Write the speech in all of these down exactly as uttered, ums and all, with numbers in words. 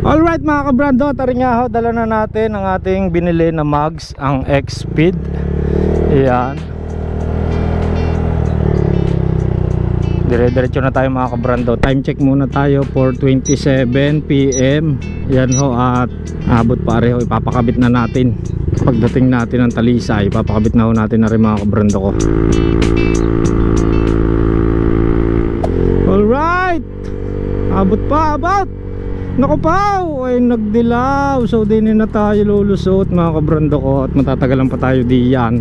Alright mga kabrando, tari nga ho, dala na natin ang ating binili na mugs, ang X-Speed. Ayan. Dire-diretso na tayo mga kabrando. Time check muna tayo for twenty-seven p m Yan ho, at abot pareho, ipapakabit na natin. Pagdating natin ng Talisay, ipapakabit na ho natin na rin mga kabrando ko. Alright, abot pa, abot. Naku pa, ay nagdilaw. So din na tayo lulusot mga kabrando ko, at matatagalan pa tayo diyan.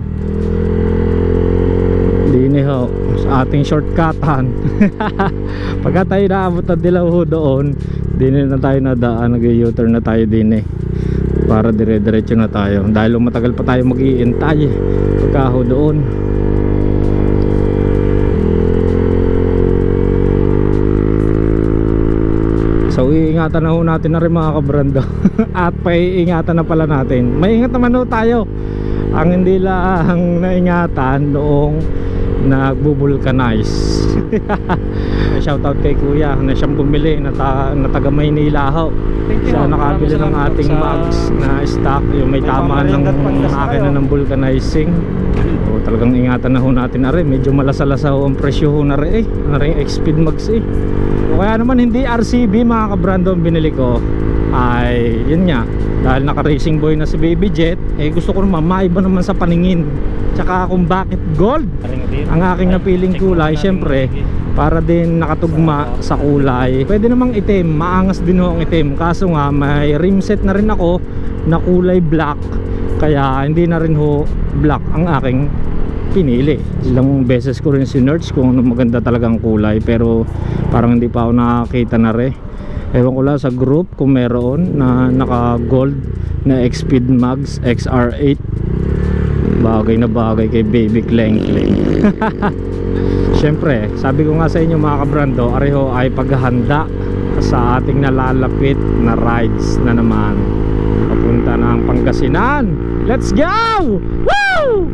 Dini ho, sa ating shortcutan. Pagka tayo naabot na dilaw ho doon, dini na tayo nadaan, nag-u-turn na tayo dini para dire-diretso na tayo. Dahil matagal pa tayo mag-iintay pagka ho doon. So iingatan na ho natin na rin mga kabrando. At paiingatan na pala natin. Maingat naman ho tayo. Ang hindi lang naingatan noong nagbubulkanize. Shoutout kay kuya na siyang bumili na, ta na taga Maynila ho. Siya nakabili ng ating mugs na stock. Yung may tama ng akin na ng vulcanizing. So, talagang ingatan na ho natin na rin. Medyo malasalasa ho ang presyo ho na rin eh. Na rin X-Speed mugs eh. O kaya naman hindi R C B mga kabrando ang binili ko, ay yun nga, dahil naka racing boy na si Baby Jet, eh gusto ko naman maiba naman sa paningin. Tsaka kung bakit gold ang aking napiling kulay, syempre para din nakatugma sa kulay. Pwede namang itim, maangas din ho ang itim. Kaso nga may rim set na rin ako na kulay black, kaya hindi na rin ho black ang aking pinili. Ilang beses ko rin sinerch kung ano maganda talagang kulay, pero parang hindi pa ako nakakita na rin. Ewan ko lang sa group kung meron na naka gold na X-Speed mugs X R eight. Bagay na bagay kay Baby Kleng Kleng. Siyempre, sabi ko nga sa inyo mga kabrando, areho ay paghahanda sa ating nalalapit na rides na naman. Papunta na ang Pangasinan. Let's go! Woo!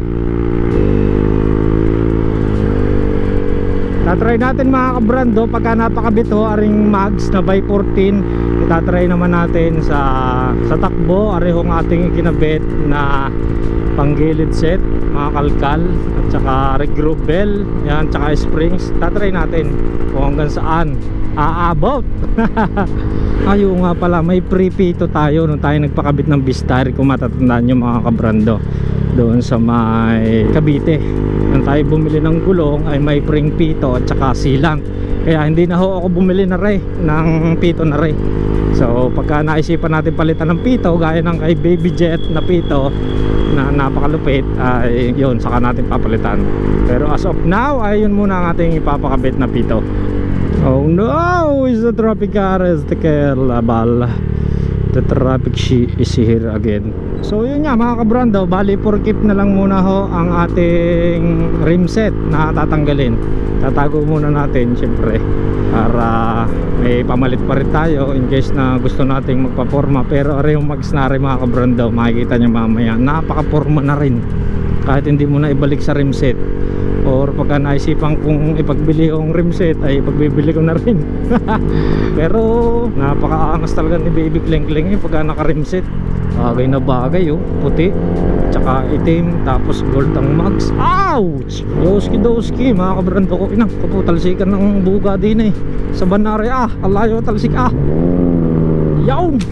Tatry natin mga kabrando pagka napakabit ho aring mugs na by fourteen. Itatry naman natin sa sa takbo areho ng ating kinabit na panggilid set, mga kalkal at saka regroup bell, yan, tsaka springs. Tatry natin kung hanggang saan aabot. Ayaw nga pala, may pre-pito tayo nung tayo nagpakabit ng Vistar, kung matatandaan nyo mga kabrando, doon sa may Cavite. Nung tayo bumili ng gulong ay may pring pito at saka silang, kaya hindi na ho ako bumili na rin ng pito na rin. So pagka naisipan natin palitan ng pito gaya ng kay Baby Jet na pito na napakalupit, ay yun, saka natin papalitan. Pero as of now ay yun muna ang ating ipapakabit na pito. Oh no, is the traffic car is the Kerlabal. The traffic she is here again. So yun nga mga kabrando, bali for keep na lang muna ho ang ating rim set na tatanggalin. Tatago muna natin syempre para may pamalit pa rin tayo in case na gusto nating magpaporma. Pero arehong mags na rin mga kabrando, makikita nyo mamaya, napaka-porma na rin kahit hindi mo na ibalik sa rim set. Or pagka naisipan kung ipagbili yung rim set ay pagbibili ko na rin. Pero napakaangas talaga ni Baby Kleng Kleng eh pagka naka rim set. Bagay na bagay oh, puti tsaka itim, tapos gold ang mugs. Ouch! Doski doski mga kabrando ko. Inang kaputalsikan ng buga din eh sa Banare ah, alayo talsik ah. Yaw!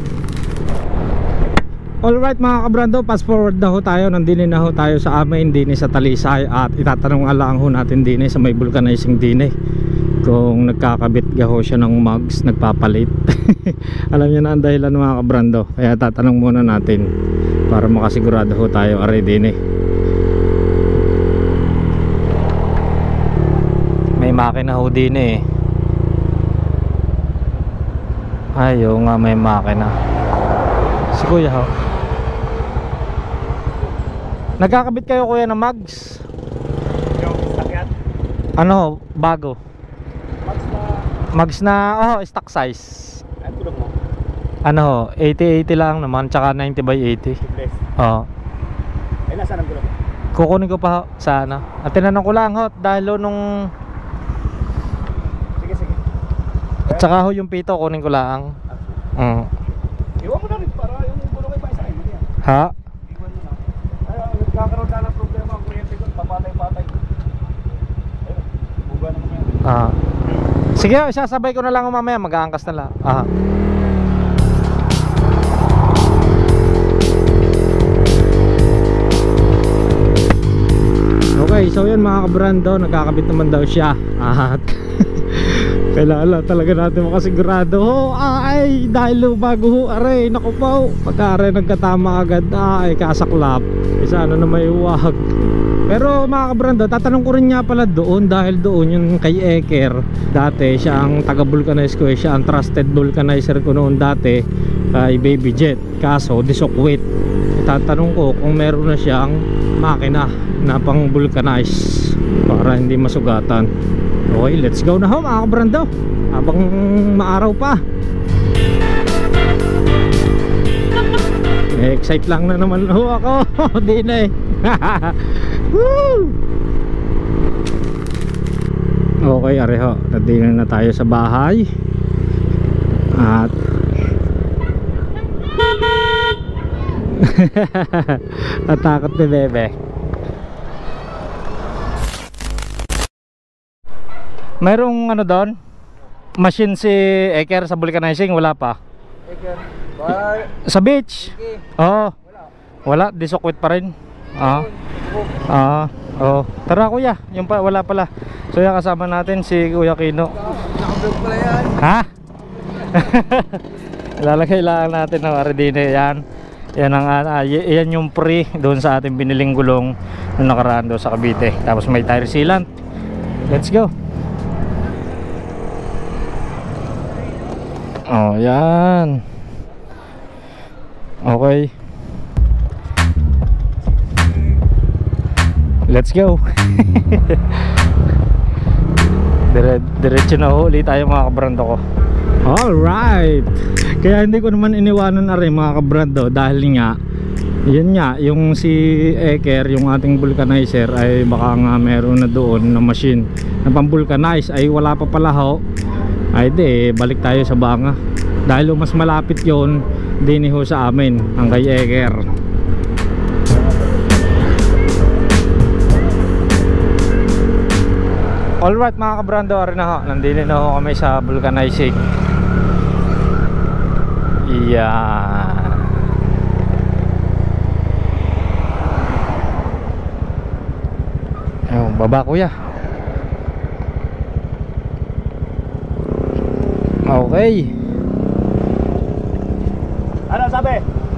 Alright mga kabrando, fast forward na ho tayo. Nandini na ho tayo sa amin dini sa Talisay, at itatanong alang ho natin dini sa may vulcanizing dini kung nagkakabit gaho siya ng mugs, nagpapalit. Alam niyo na ang dahilan mga kabrando, kaya tatanong muna natin para makasigurado ho tayo are dini. May makina ho dini eh. Ayaw nga may makina. Si kuya ho. Nagkakabit kayo kuya ng mugs? Yung sakyan? Ano, bago? Mugs na... Mugs na, oh, stock size. Ano tulog mo? Ano, eighty eighty lang naman, tsaka ninety by eighty. Tubeless. Oo. Eh, nasaan ang tulog mo? Kukunin ko pa ho, sa ano. At tinanong ko lang ho, dahil ho nung... Sige, sige. At saka ho yung pito, kunin ko lang. Mm. Iwan mo na rin para yung gulong ay paisahin. Hindi yan. Ha? Iwan mo na. Ay, nagkakaroon na ng problema ang kuryente ko. Pamatay-patay. Ayun, buga naman yan. Ah. Sige, sasabay ko na lang mamaya, mag-aangkas na lang. Ah. Okay, so yun mga kabrando, nagkakabit naman daw siya. At kailangan talaga natin makasigurado. Oh, ay, dahil bago ho, aray, naku po. Pagka aray nagkatama agad, ay, kasaklap. Isa ano na may uwag. Pero mga kabrando, tatanong ko rin nga pala doon, dahil doon yung kay Eker. Dati siya ang taga-vulcanize ko, eh, siya ang trusted vulcanizer ko noon dati kay Baby Jet. Kaso disukwit. Tatanong ko kung meron na siyang makina na pang vulcanize para hindi masugatan. Okay, let's go na ho mga kabrando, habang maaraw pa. Excite lang na naman ho ako. Di na eh. Woo! Okay, areho, nadinan na tayo sa bahay. At natakot ni Bebe. Mayroong ano doon? Machine si Eker sa vulcanizing? Wala pa? Eker, bye. Sa beach? Oo. Wala, disukwit pa rin. Ah. Ah, oh. Tara kuya, yung pa wala pala. So yan, kasama natin si Kuya Kino. Nakablog pala yan. Ha? Ilalagay lang natin ng Ardine yan. Yan ang uh, yan yung pre doon sa ating biniling gulong nung nakaraan doon sa Cavite. Tapos may tire sealant. Let's go. Oh, yan. Okay. Let's go. Dire diretso na huli tayo mga kabrando ko. Alright. Kaya hindi ko naman iniwanan na rin mga kabrando, dahil nga yun nga, yung si Eker, yung ating vulcanizer, ay baka nga meron na doon na machine na pang vulcanize, ay wala pa pala ho. Ay di, balik tayo sa banga. Dahil mas malapit yun din ho sa amin, ang kay Eker. Alright mga kabrando, rin na ho, nandito na ho kami sa vulcanizing. Iyan. Ayun, baba kuya. Okay. Ano sabi?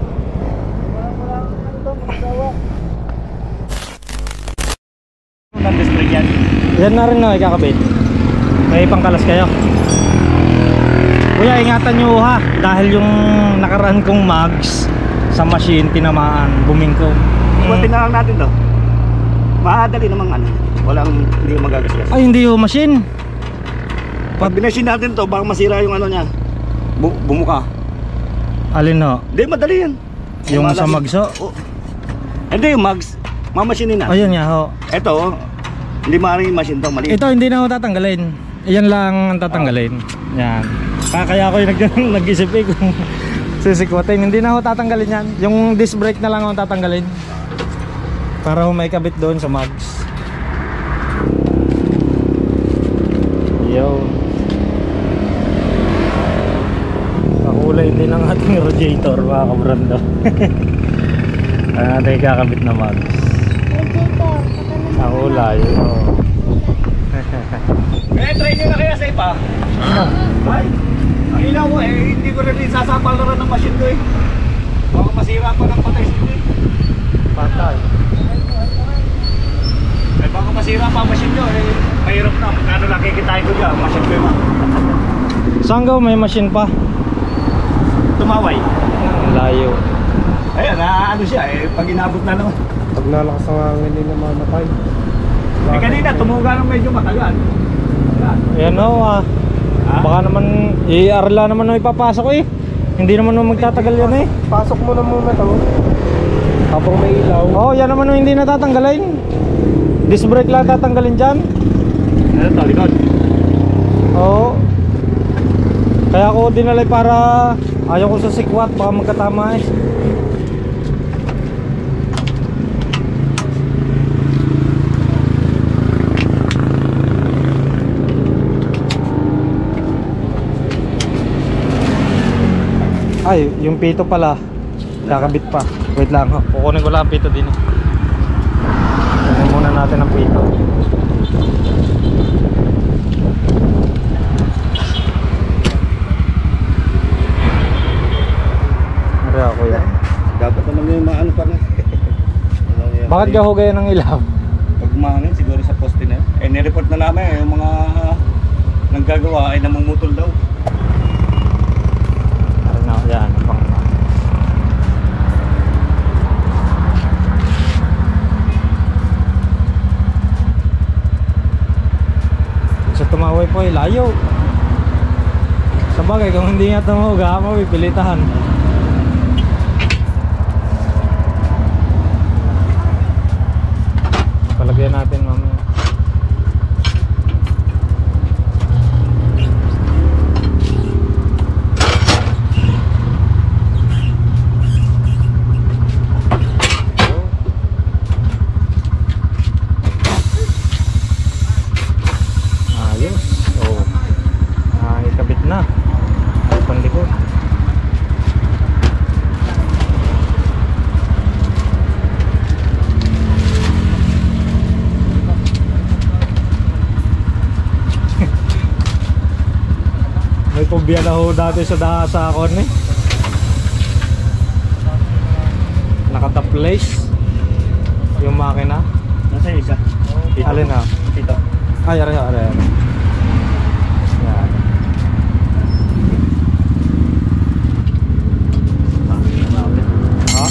Ang display yan. Yan na rin na ikakabit. May pangkalas kayo. Kuya, ingatan nyo ha, dahil yung nakaraan kong mags sa machine tinamaan, bumingko. Buti na lang natin to. Mahadali namang ano. Walang hindi magagasgas. Ay, hindi yung machine. Pag binasin natin to, baka masira yung ano niya. Bu bumuka. Alin ho? Hindi, madali yan. Yung Malas- sa mags ho? Oh. Hindi, yung mags. Mamasinin na. Ayun nga ho. Ito, hindi maaaring yung machine to, mali. Ito hindi na ho tatanggalin. Iyan lang ang tatanggalin. Yan. Kaya kaya ako yung nag- nag-isip eh kung sisikwatin. Hindi na ho tatanggalin yan. Yung disc brake na lang ho tatanggalin. Para ho may kabit doon sa mags. Yo. Pakulay din ang ating radiator mga kabrando. Ang ating kakabit na mags. Ang ulay. Oh. Eh, try nyo na kaya sa iba. Ay, ang ilaw mo eh, hindi ko rin sasapal na rin ng machine ko eh. Baka masira pa ng patay sila eh. Patay. Eh, baka masira pa ang machine nyo eh. Mahirap na, magkano lang kikitain ko dyan, machine ko yun. Saan gaw may machine pa? Tumaway. Layo. Ayan, na ano siya eh, pag inabot na naman. Pag nalakas ang hangin, hindi na mamatay. Eh kanina, tumuga ng medyo matagal. Ayan. Ayan o ah. Ha? Baka naman, i-arla naman na ipapasok eh. Hindi naman naman magtatagal yan eh. Pasok mo na muna to. Habang may ilaw. Oo, oh, yan naman yung hindi natatanggalin. Disc brake lang tatanggalin dyan. Ano to, likod? Oo. Kaya ako dinalay para ayaw ko sa sikwat, baka magkatama eh. Ay, yung pito pala kakabit pa. Wait lang, ho. Kukunin ko lang ang pito din eh. Kunin muna natin ang pito. Ano ako yan? Dapat naman yung maano pa na. Bakit gahugay ng ilaw? Pag umahangin siguro sa poste na yun. Eh nireport na namin eh, yung mga naggagawa ay namumutol daw. Ano na, yan, pang sa tumaway po ay layo. Sa bagay, kung hindi nga tumawag, ha, mapipilitahan. Palagyan natin mamaya. Ayos. Oh. Ah, ikabit na. Ay, panlikod. May pubya na ho dati sa dahasa ako eh. Nakatap place yung makina. Nasa isa? Alin na? Dito. Ay, aray, aray, aray. Yan. Ha?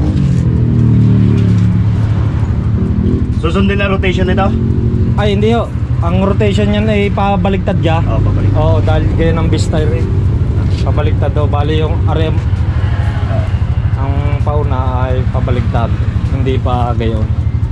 Susundin na rotation nito? Ay, hindi ho. Ang rotation niyan ay pabaligtad ya. Oo, pabalik. Oo, dahil ganyan ang bistay rin. Pabaligtad daw. Bali yung arem, ang pauna ay pabaligtad. Hindi pa gayon.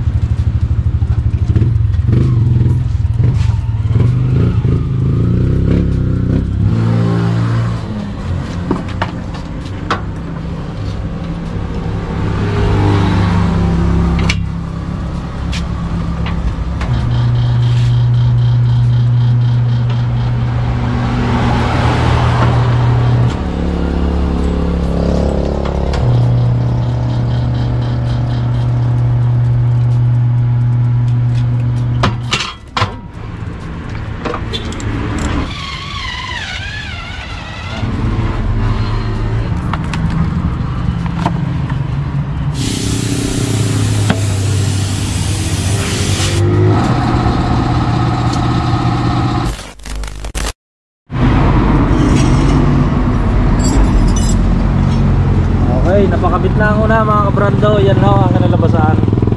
Okay, napakabit na ang una mga kabrando. Yan ho ang kanalabasan.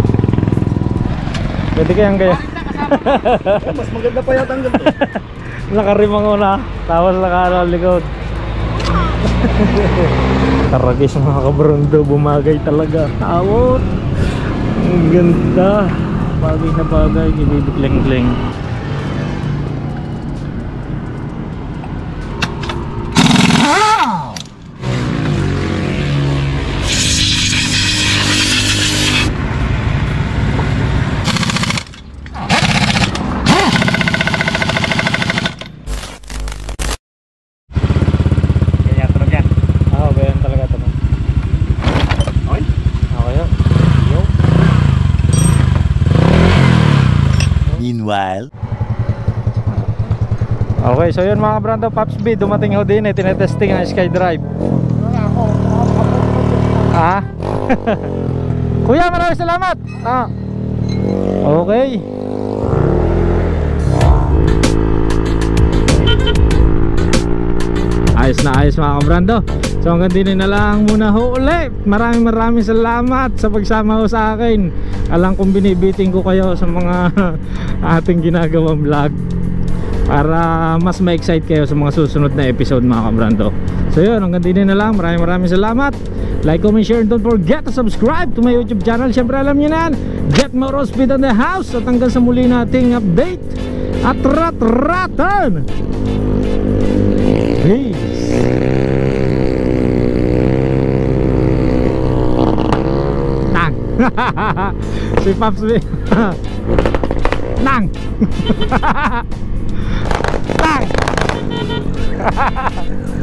Pwede kayang kaya. Mas maganda pa yata ang ganito. Nakarim ang una, tapos nakala ang likod. Taragis mga kabrando, bumagay talaga. Awot. Ang ganda. Bagay na bagay, ibibigling-gling. Kaya tulog yan. Ah, okay, yan talaga ito. Okay? Okay, yo. Yo. Meanwhile, Okay, so yun mga kabrando, Pops B, dumating ho din eh, tinetesting ang SkyDrive. Ah? Kuya, maraming salamat. Ah. Okay. Ayos na ayos mga kabrando. So hanggang din na lang muna ho ulit. Maraming maraming salamat sa pagsama ho sa akin. Alam kong binibiting ko kayo sa mga ating ginagawang vlog para mas ma-excite kayo sa mga susunod na episode mga kabrando. So yun, hanggang din na lang. Maraming maraming salamat. Like, comment, share, and don't forget to subscribe to my YouTube channel. Siyempre alam nyo na yan, Jet Motor Speed on the house. At hanggang sa muli nating update at rat-ratan. Peace. Si Paps B- Nang Nang